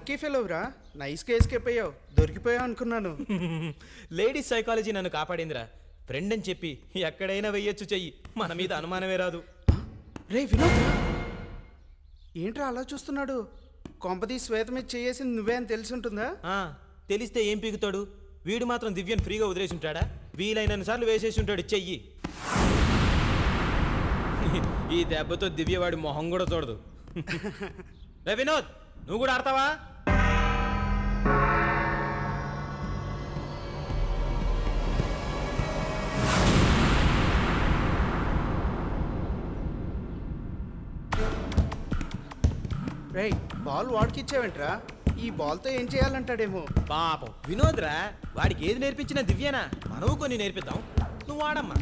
Lucky ఫెలోరా, నైస్గా escape అయ్యావు. దొరికిపోయావు అనుకున్నాను. లేడీస్ సైకాలజీ నన్ను కాపాడిందిరా. ఫ్రెండ్ అని చెప్పి ఎక్కడైనా వెయ్యొచ్చు చెయ్యి, మన మీద అనుమానమే రాదు. రే వినోద్, ఏంట్రా అలా చూస్తున్నాడు? కొంపది శ్వేత మీద చేసింది నువ్వే అని తెలిసి ఉంటుందా? తెలిస్తే ఏం పీకుతాడు? వీడు మాత్రం దివ్యను ఫ్రీగా వదిలేసి ఉంటాడా? వీలైనన్ని సార్లు వేసేసి ఉంటాడు చెయ్యి. ఈ దెబ్బతో దివ్య వాడి మొహం కూడా చూడదు. రే వినోద్, నువ్వు కూడా ఆడతావా? రే బాల్ వాడికి ఇచ్చావేంట్రా? ఈ బాల్తో ఏం చేయాలంటాడేమో. పాపం వినోద్ రా, వాడికి ఏది నేర్పించినా దివ్యనా. మనము కొన్ని నేర్పిద్దాం, నువ్వు ఆడమ్మా.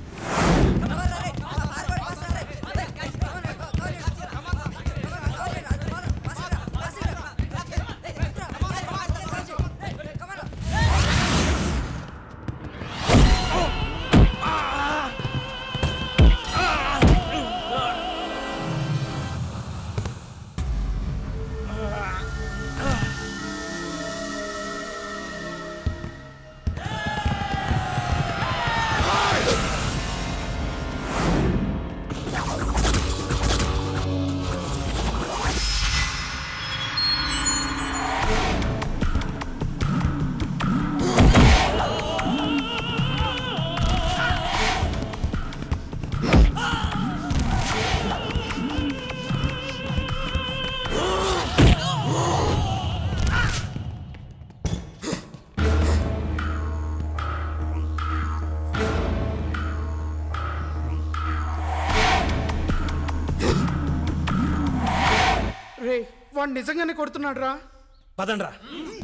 వాడు నిజంగానే కొడుతున్నాడు రా. పదండ్రా.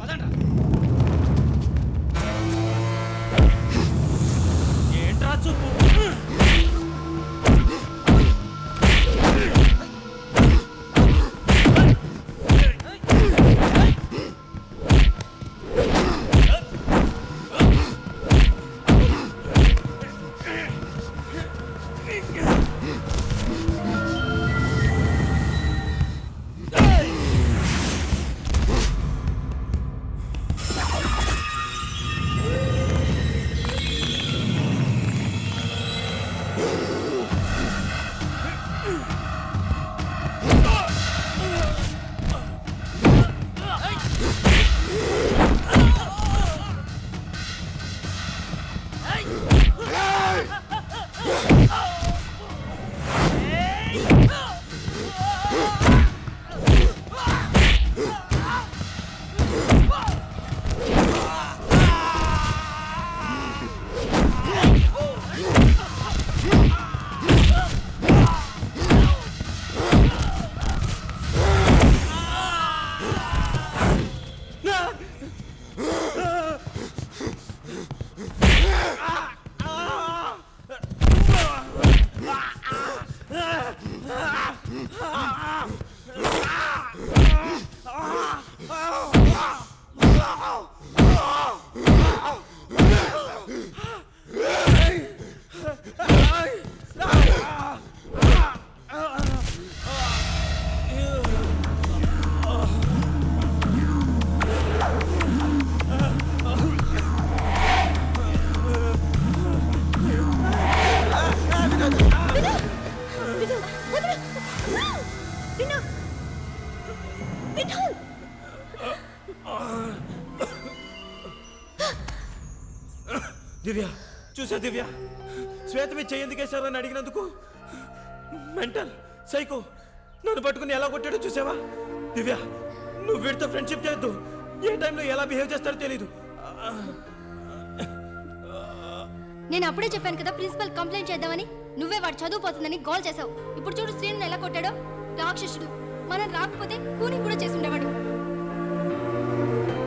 ఏంట్రా చూపు? దివ్య చూసా? దివ్య శ్వేత మీద చేయందుకేశారని అడిగినందుకు మెంటల్ సైకో నన్ను పట్టుకుని ఎలా కొట్టాడో చూసావా? దివ్య, నువ్వు వీడితో ఫ్రెండ్షిప్ చేయొద్దు. ఏ టైంలో ఎలా బిహేవ్ చేస్తాడో తెలీదు. నేను అప్పుడే చెప్పాను కదా ప్రిన్సిపల్ కంప్లైంట్ చేద్దామని. నువ్వే వాడు చదువుపోతుందని గోల్ చేసావు. ఇప్పుడు చూడు శ్రీను ఎలా కొట్టాడో. రాక్షసుడు. మనం రాకపోతే కూని కూడా చేసి ఉండేవాడు.